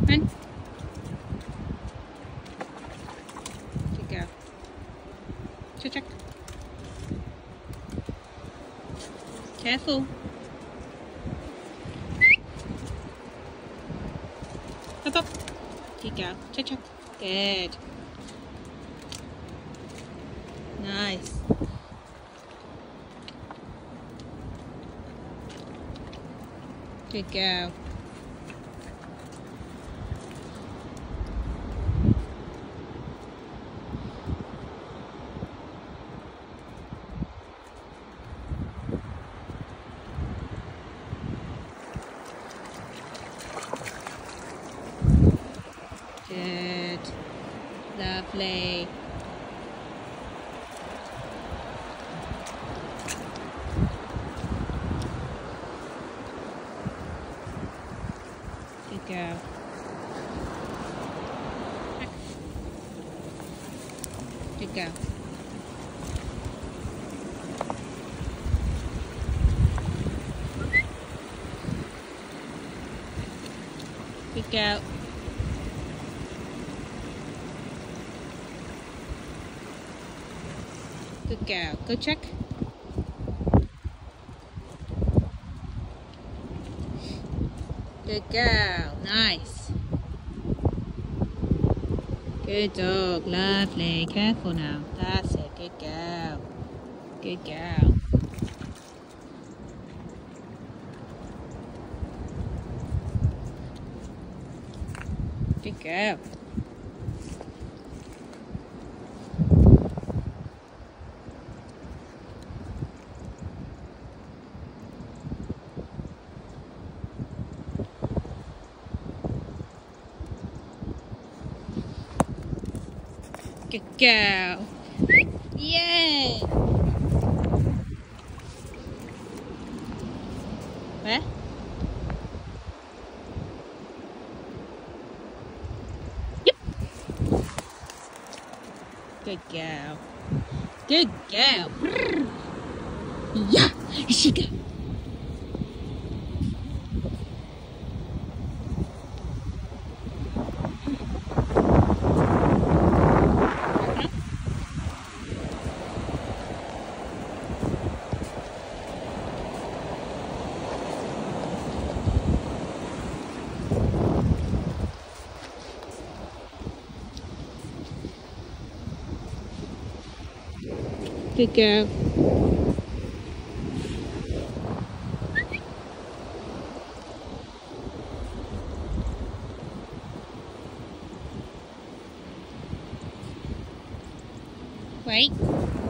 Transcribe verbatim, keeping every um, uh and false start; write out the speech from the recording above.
Wren. Good girl. Check, check. Careful. Up, up. Good girl. Check, check. Good. Nice. Good girl. Good. Lovely. Good girl. Good girl. Good girl. Good girl. Go check. Good girl. Nice. Good dog. Lovely. Careful now. That's it. Good girl. Good girl. Good girl. Good girl. Yay! Where? Yep. Good girl. Good girl. Yeah, she go. Good girl. Wait.